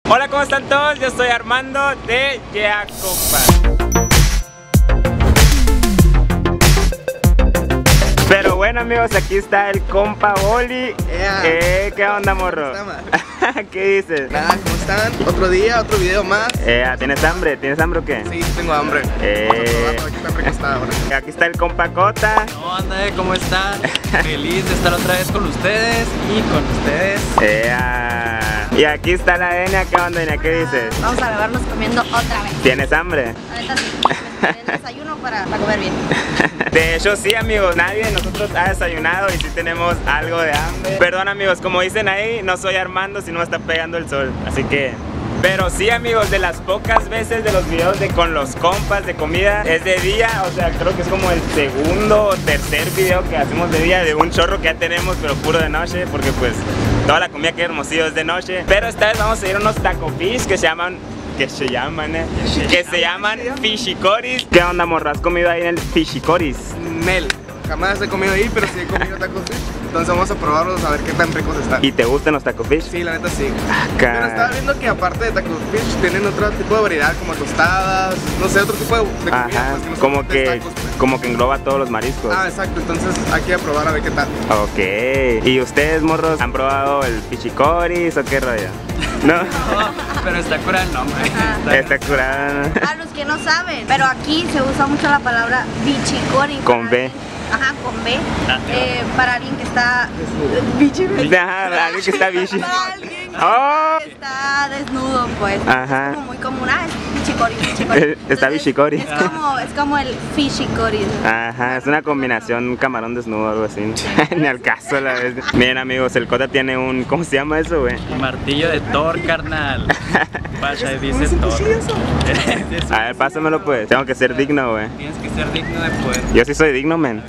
Hola, ¿cómo están todos? Yo soy Armando de Yeah Compa. Pero bueno, amigos, aquí está el compa Boli. ¿Qué onda, morro? ¿Qué dices? Nada, ¿cómo están? Otro día, otro video más. ¿Tienes hambre? ¿Tienes hambre o qué? Sí, tengo hambre. Aquí está recostada. Aquí está el compa Cota. ¿Cómo anda? ¿Cómo están? Feliz de estar otra vez con ustedes y con ustedes. Y aquí está la Enia. ¿Qué onda, Enia? ¿Qué dices? Vamos a grabarnos comiendo otra vez. ¿Tienes hambre? Ahorita sí, el desayuno para comer bien. De hecho sí, amigos, nadie de nosotros ha desayunado y sí tenemos algo de hambre. Perdón, amigos, como dicen ahí, no soy Armando, sino me está pegando el sol, así que... Pero sí, amigos, de las pocas veces de los videos de con los compas de comida es de día, o sea, creo que es como el segundo o tercer video que hacemos de día de un chorro que ya tenemos, pero puro de noche, porque pues toda la comida que hemos Hermosillo es de noche. Pero esta vez vamos a ir a unos taco fish que se llaman Fishicoris. ¿Qué onda, morra? ¿Has comido ahí en el Fishicoris? Nel, jamás he comido ahí, pero sí he comido tacos fish. Entonces vamos a probarlos a ver qué tan ricos están. ¿Y te gustan los taco fish? Sí, la neta sí. Pero estaba viendo que aparte de tacos fish tienen otro tipo de variedad, como tostadas, no sé, otro tipo de comida. Ajá, pues, que no como son que, tacos, pues. como que engloba todos los mariscos. Ah, exacto, entonces aquí a probar a ver qué tal. Ok. ¿Y ustedes, morros, han probado el Fishicoris o qué rollo? ¿No? No, pero está curado el nombre. Está curado. A los que no saben, pero aquí se usa mucho la palabra bichicori. Con B. Ajá, con B. Para alguien que está... Bichicori. Ajá, alguien que está bichi. Para alguien Oh. que está desnudo, pues. Ajá. Es como muy común. Es bichicori. Está bichicori. Es como el fishicori. Ajá, es una combinación, un camarón desnudo o algo así. Ni al caso a la vez. Miren, amigos, el Cota tiene un... ¿Cómo se llama eso, güey? Martillo de Thor, carnal. Vaya, dice Thor. A ver, pásamelo pues. Tengo que ser digno, güey. Tienes que ser digno de poder. Yo sí soy digno, men.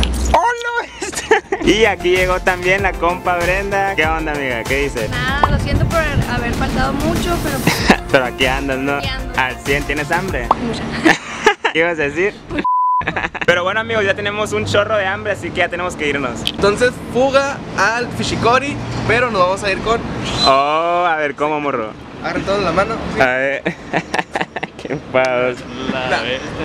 Y aquí llegó también la compa Brenda. ¿Qué onda, amiga? ¿Qué dices? Nada, lo siento por haber faltado mucho, pero... Pero aquí andas, ¿no? Aquí ando. Al 100, ¿tienes hambre? Mucha. ¿Qué ibas a decir? Pero bueno, amigos, ya tenemos un chorro de hambre, así que ya tenemos que irnos. Entonces, fuga al Fishicori, pero nos vamos a ir con... Oh, a ver, ¿cómo, morro? Agarren todos la mano. Sí. A ver. Qué pados. La bestia.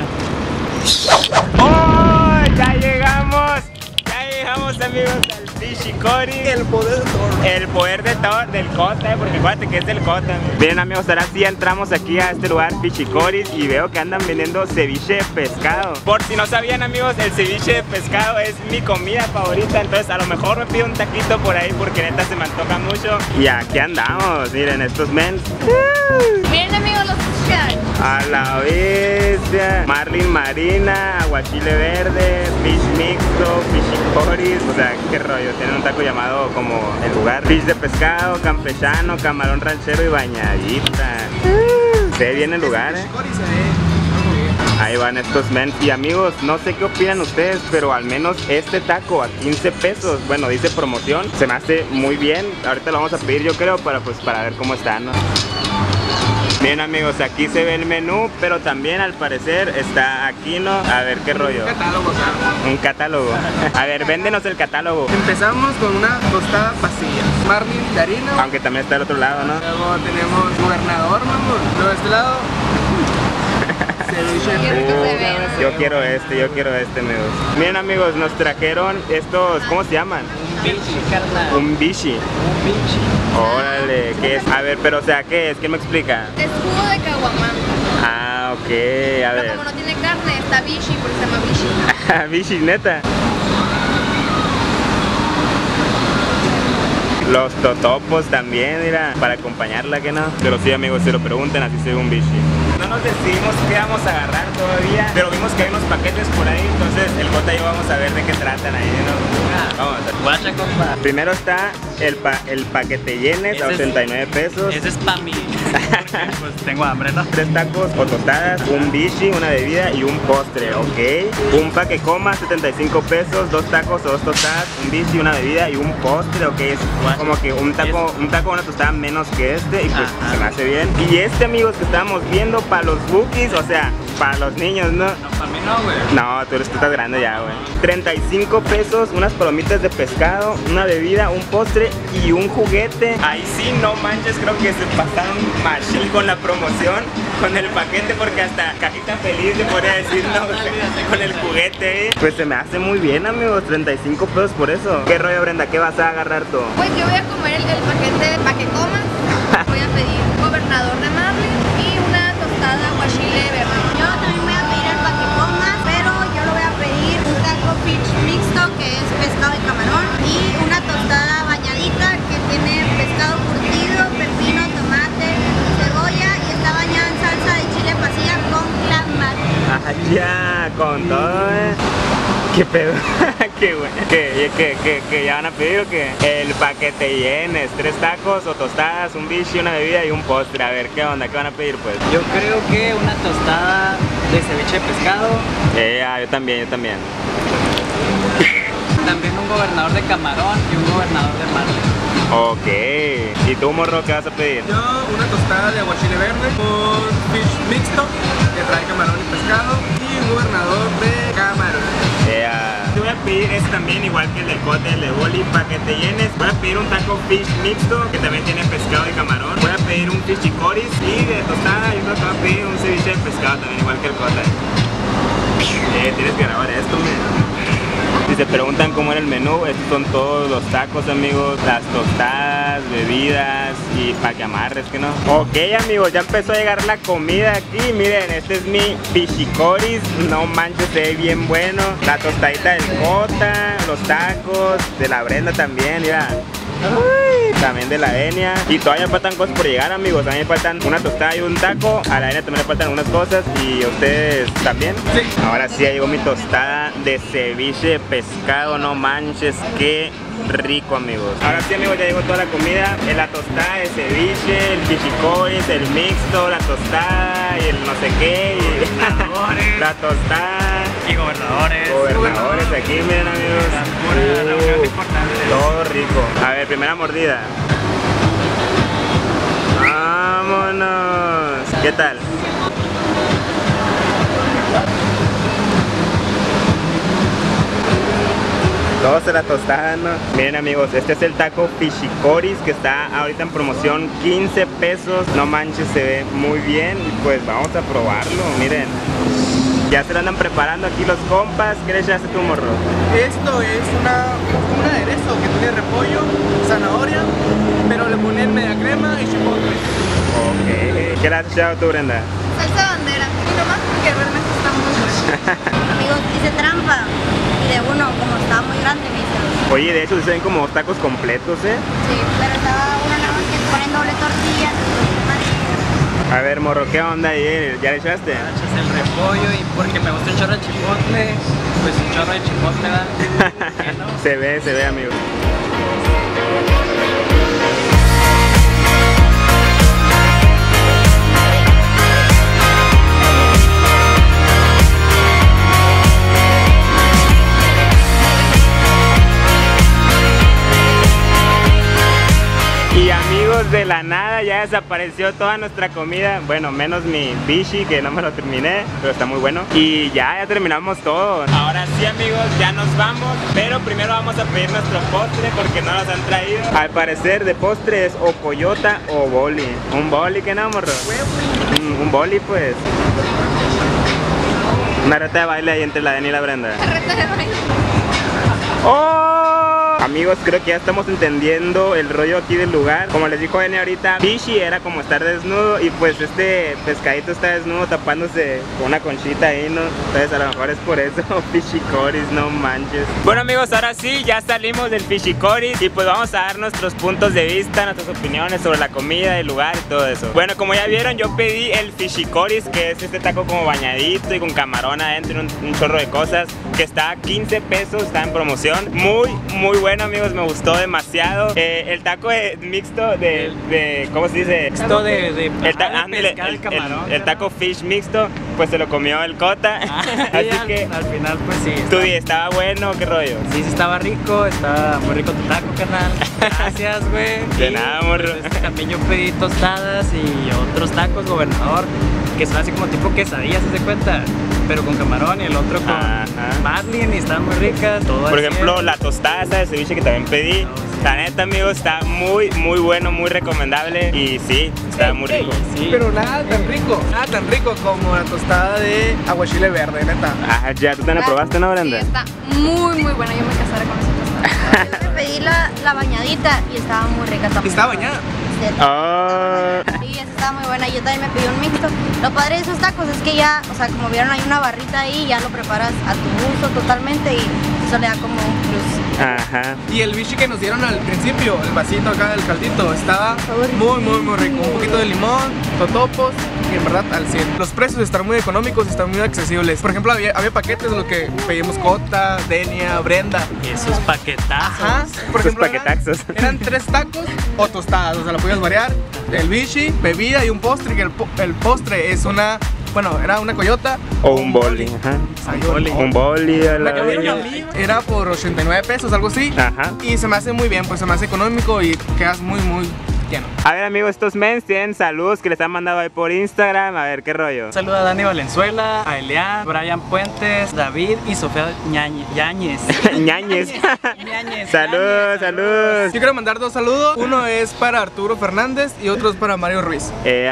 ¡Oh! ¡Ya llegamos! ¡Ya llegamos, amigos, al Fishicoris! El poder de Thor. El poder de Thor, del Cota, porque acuérdate que es del Cota. Bien, amigos, ahora sí entramos aquí a este lugar, Fishicoris, y veo que andan vendiendo ceviche de pescado. Por si no sabían, amigos, el ceviche de pescado es mi comida favorita, entonces a lo mejor me pido un taquito por ahí porque neta se me antoja mucho. Y aquí andamos, miren, estos men. Miren, amigos, los que hay. A la bestia. Marlin marina, aguachile verde, fish mixto, Fishicoris. O sea, qué rollo. Tienen un taco llamado como el lugar. Fish de pescado, campechano, camarón ranchero y bañadita. Se ve bien el lugar, Fishicori se ve muy bien. Ahí van estos men. Y amigos, no sé qué opinan ustedes, pero al menos este taco a 15 pesos, bueno, dice promoción, se me hace muy bien. Ahorita lo vamos a pedir, yo creo, para ver cómo está, ¿no? Bien, amigos, aquí se ve el menú, pero también al parecer está aquí, ¿no? A ver qué rollo. Un catálogo, ¿sabes? Un catálogo. A ver, véndenos el catálogo. Empezamos con una tostada pasilla. Marlin de harina. Aunque también está el otro lado, ¿no? Luego tenemos gobernador, mamón. Luego de este lado. Ceviche Qué rico se ve, ¿no? Yo quiero este, amigos. Miren, amigos, nos trajeron estos, ¿cómo se llaman? Un bichi, carnal. Un bichi. Un bichi. Órale, ¿qué es? A ver, pero o sea, ¿qué es? ¿Quién me explica? Es jugo de caguamán. Ah, ok, a Pero ver. como no tiene carne, está bichi, por eso se llama bichi. Bichi, neta. Los totopos también, mira, para acompañarla, que no. Pero sí, amigos, si lo preguntan, así se ve un bichi. No nos decidimos qué vamos a agarrar todavía, pero vimos que hay unos paquetes por ahí, entonces el Cota y yo vamos a ver de qué tratan ahí, ¿no? Vamos a ver. Guacha, compa. Primero está el paquete llenes a Ese es- 89 pesos. Ese es pa' mí. Porque, pues tengo hambre, ¿no? 3 tacos o tostadas, un bichi, una bebida y un postre, ¿ok? Un pa' que coma, 75 pesos, 2 tacos o 2 tostadas, un bichi, una bebida y un postre, ¿ok? Es como que un taco o una tostada menos que este y pues Ajá. se me hace bien. Y este, amigos, que estábamos viendo para los bookies, o sea, para los niños, ¿no? No, pa' mí. mí no, güey. No, tú estás grande ya, güey. 35 pesos, unas palomitas de pescado, una bebida, un postre y un juguete. Ahí sí, no manches, creo que se pasaron machín con la promoción, con el paquete, porque hasta cajita feliz se podría decir, ¿no? Con el juguete, Pues se me hace muy bien, amigos, 35 pesos por eso. ¿Qué rollo, Brenda? ¿Qué vas a agarrar tú? Pues yo voy a comer el paquete para que comas. Voy a pedir gobernador de Marley y una tostada guachile verde. Yo también voy a pedir el para que comas, pero yo lo voy a pedir un taco fish mixto, que es pescado y camarón, y una tostada bañadita que tiene pescado curtido, pepino, tomate, cebolla y está bañada en salsa de chile pasilla con clamato. Ya, con todo, ¿Qué pedo? Qué bueno. ¿Que ya van a pedir o qué? El paquete llenes, 3 tacos o tostadas, un bichi, una bebida y un postre. A ver, ¿qué onda? ¿Qué van a pedir, pues? Yo creo que una tostada de ceviche de pescado. Yo también. También un gobernador de camarón y un gobernador de Marley. Ok. ¿Y tú, morro, qué vas a pedir? Yo una tostada de aguachile verde con fish mixto, que trae camarón y pescado, y un gobernador de camarón. Yo voy a pedir este también, igual que el del cote, el de boli, para que te llenes. Voy a pedir un taco fish mixto, que también tiene pescado y camarón. Voy a pedir un fish chicoris y de tostada yo creo que voy a pedir un ceviche de pescado también, igual que el cote. Tienes que grabar esto, Si se preguntan cómo era el menú, estos son todos los tacos, amigos, las tostadas, bebidas y pa' que amarres, que no. Ok, amigos, ya empezó a llegar la comida aquí. Miren, este es mi pichicoris, no manches, se ve bien bueno. La tostadita del Cota, los tacos, de la Brenda también, mira. Uy, también de la Enia. Y todavía faltan cosas por llegar, amigos. A mí me faltan una tostada y un taco. A la Enia también le faltan unas cosas. Y a ustedes también. Sí. Ahora sí, ya llegó mi tostada de ceviche de pescado. No manches, qué rico, amigos. Ahora sí, amigos, ya llegó toda la comida. La tostada de ceviche, el pichicoris, el mixto, la tostada y el no sé qué. Y la tostada. Y gobernadores. Gobernadores aquí, miren, amigos. Todo rico. A ver, primera mordida. ¡Vámonos! ¿Qué tal? Todos se la tostada, ¿no? Miren, amigos, este es el taco pichicoris que está ahorita en promoción, 15 pesos. No manches, se ve muy bien. Y pues vamos a probarlo, miren. Ya se lo andan preparando aquí los compas. ¿Qué le echaste tu, morro? Esto es un aderezo que tiene repollo, zanahoria, pero le ponen media crema y chipotle. Ok. ¿Qué le has echado tú, Brenda? Salsa bandera. Y nomás porque realmente está muy bueno. Amigos, hice trampa. Y de uno, como estaba muy grande, me hice dos. Oye, de hecho se ven como tacos completos, ¿eh? Sí, pero estaba uno nada más que ponen doble tortilla. A ver, morro, ¿qué onda ahí? ¿Ya le echaste? Echas el repollo y porque me gusta un chorro de chipotle, pues un chorro de chipotle, ¿verdad? ¿No? Se ve, amigos. Y amigos, de la nada ya desapareció toda nuestra comida. Bueno, menos mi bichi, que no me lo terminé, pero está muy bueno. Y ya terminamos todo. Ahora sí, amigos, ya nos vamos. Pero primero vamos a pedir nuestro postre porque no nos han traído. Al parecer de postre es o coyota o boli. Un boli, ¿qué no, morro? Un boli, pues. Una reta de baile ahí entre la Dani y la Brenda. Reta de baile. ¡Oh! Amigos, creo que ya estamos entendiendo el rollo aquí del lugar. Como les dijo Enia ahorita, bichi era como estar desnudo. Y pues este pescadito está desnudo tapándose con una conchita ahí, ¿no? Entonces a lo mejor es por eso. Pichicoris, no manches. Bueno, amigos, ahora sí, ya salimos del pichicoris. Y pues vamos a dar nuestros puntos de vista, nuestras opiniones sobre la comida, el lugar y todo eso. Bueno, como ya vieron, yo pedí el pichicoris, que es este taco como bañadito y con camarón adentro y un chorro de cosas, que está a 15 pesos, está en promoción. Muy bueno, amigos, me gustó demasiado. El taco mixto de ¿cómo se dice? Mixto de el taco fish mixto, pues se lo comió el Cota. Así que al final pues sí. Tú di, ¿estaba bueno? ¿Qué rollo? Sí, estaba rico, estaba muy rico tu taco, carnal. Gracias, güey. De nada, morro. Pues, también yo pedí tostadas y otros tacos, gobernador. que son así como tipo quesadillas, ¿se cuenta? Pero con camarón y el otro con marlin y están muy ricas. Todo Por ejemplo, la tostada esa de ceviche que también pedí. La neta, amigos, está muy bueno, muy recomendable y sí, está muy rico. Sí. Pero nada tan rico como la tostada de aguachile verde, neta. Ah, ya, ¿tú te la probaste, no, Brenda? Sí, está muy buena, yo me casaré con esa tostada. Yo me pedí la bañadita y estaba muy rica también. ¿Estaba bañada? Sí, Oh. sí, esa estaba muy buena. Yo también me pedí un mixto. Lo padre de esos tacos es que ya, o sea, como vieron hay una barrita ahí, ya lo preparas a tu gusto totalmente y eso le da como un plus. Ajá. Y el bichi que nos dieron al principio, el vasito acá del caldito, estaba muy rico. Un poquito de limón, totopos y en verdad al 100. Los precios están muy económicos, están muy accesibles. Por ejemplo, había paquetes de lo que pedimos Cota, Denia, Brenda. Esos paquetazos. Ajá. Por Esos ejemplo, paquetazos. eran 3 tacos o tostadas, o sea, lo podías variar. El bichi, bebida y un postre, que el postre es una, bueno, era una coyota O un boli. Ajá. Un boli a la La que vieron al libro era por 89 pesos, algo así. Ajá. Y se me hace muy bien, pues se me hace económico y quedas muy lleno. A ver, amigos, estos mens tienen saludos que les han mandado ahí por Instagram. A ver, ¿qué rollo? Saluda a Dani Valenzuela, a Elian, Brian Puentes, David y Sofía Yáñez. Ñañez. Ñañez. Salud, salud. Yo quiero mandar 2 saludos. Uno es para Arturo Fernández y otro es para Mario Ruiz.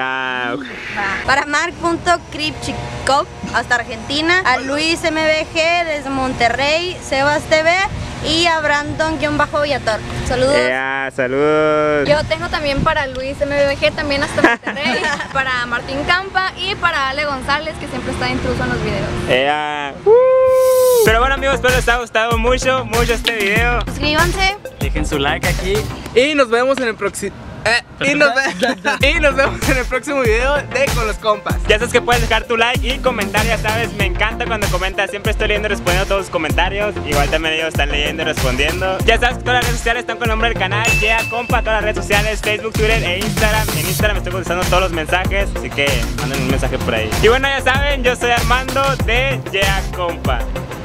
Para Mark.Kripchikov hasta Argentina, a Luis MBG desde Monterrey, Sebas TV y a Brandon-Villator. Saludos. Salud. Yo tengo también para Luis MBG, también hasta Monterrey, para Martín Campa y para Ale González, que siempre está intruso en los videos. Pero bueno, amigos, espero les haya gustado mucho este video. Suscríbanse. Dejen su like aquí. Y nos vemos en el próximo. Y nos vemos en el próximo video de Con los Compas. Ya sabes que puedes dejar tu like y comentar, ya sabes, me encanta cuando comentas, siempre estoy leyendo y respondiendo todos los comentarios, igual también ellos están leyendo y respondiendo. Ya sabes que todas las redes sociales están con el nombre del canal, Yeah Compa, todas las redes sociales, Facebook, Twitter e Instagram. En Instagram estoy contestando todos los mensajes, así que manden un mensaje por ahí. Y bueno, ya saben, yo soy Armando de Yeah Compa.